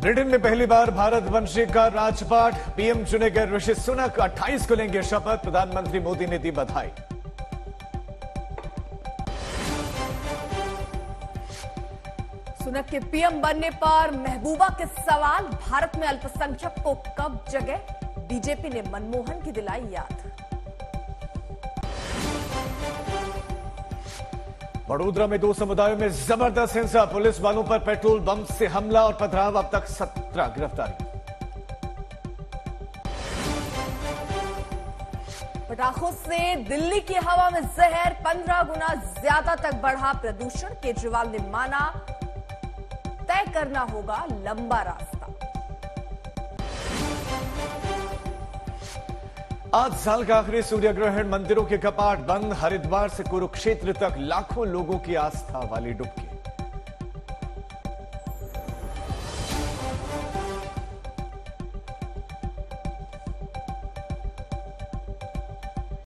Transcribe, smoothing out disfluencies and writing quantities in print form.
Britain में पहली बार भारत वंशी का राजपाट, पीएम चुने गए ऋषि सुनक 28 को लेंगे शपथ, प्रधानमंत्री मोदी ने दी बधाई। सुनक के पीएम बनने पर महबूबा के सवाल, भारत में अल्पसंख्यक को कब जगह, बीजेपी ने मनमोहन की दिलाई याद। बड़ोदरा में दो समुदायों में जबरदस्त हिंसा, पुलिस वालों पर पेट्रोल बम से हमला और पथराव, अब तक 17 गिरफ्तारी। पटाखों से दिल्ली की हवा में जहर, 15 गुना ज्यादा तक बढ़ा प्रदूषण, केजरीवाल ने माना तय करना होगा लंबा रास्ता। आज साल का आखिरी सूर्य ग्रहण, मंदिरों के कपाट बंद, हरिद्वार से कुरुक्षेत्र तक लाखों लोगों की आस्था वाली डुबकी।